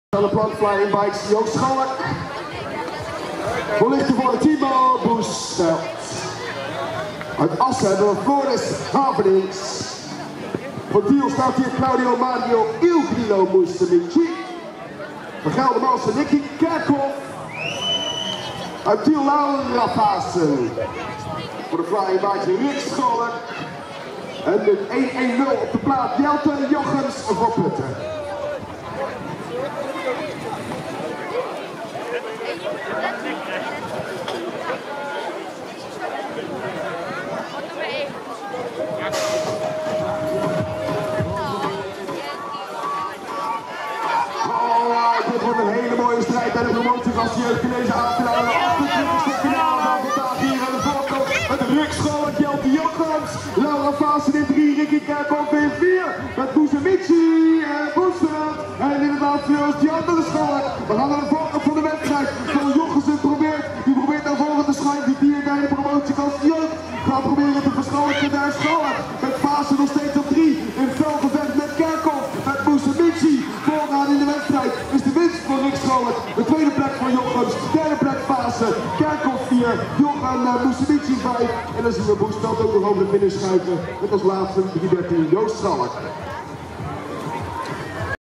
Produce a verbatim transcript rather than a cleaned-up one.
Aan de plank Flying Bikes, Joost Schalk. Voorlichter voor Timo Boesveld. Uit Assen hebben we Floris Havenings. Voor Tiel staat hier Claudio Mario Il Grillo Musumeci. Van Geldermalsen Nicky Kerkhoff. Uit Tiel Laura Vaassen. Voor de Flying Bikes Rick Schalk. En de één één nul op de plaat Jelte Jochems voor Putten. Dit wordt een hele mooie strijd bij de promotie van Jeugd in deze avond. De achtentwintigste finale van vandaag hier aan de voorkant. Met Rick Schalk, Jelte Jochems, Laura Vaassen in drie, Ricky Kerkhoff in vier. Met Musumeci en Boesveld. En inderdaad Joost die andere Schalk. We gaan naar de voorkant van de wedstrijd. Van Jochems probeert, die probeert naar voren te schuiven. Die vier bij de promotie van Jeugd. Gaat proberen te verschalken naar Schalk. Met Vaassen nog steeds op drie. In fel gevecht met Kerkhoff. Met Musumeci. Vooraan in de wedstrijd is de winst voor Rick Schalk. De tweede plek voor Jochems. De derde plek Vaassen. Kerkhoff vier. Jong en uh, Musumeci vijf. En dan zien we Boesveld ook nog over de finish schuiven. Met als laatste drie dertien Joost Schalk.